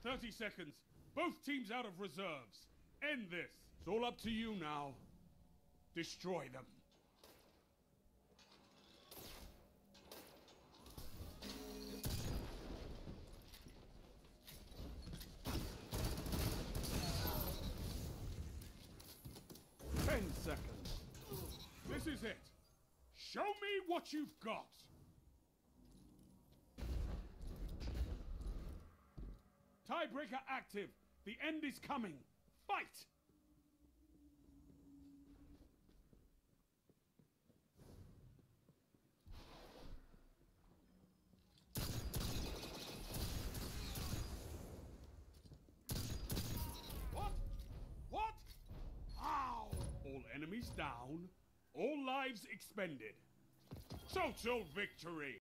30 seconds. Both teams out of reserves. End this. It's all up to you now. Destroy them. Seconds. This is it. Show me what you've got. Tiebreaker active. The end is coming. Fight! What? What? How? All enemies down. All lives expended. Total victory!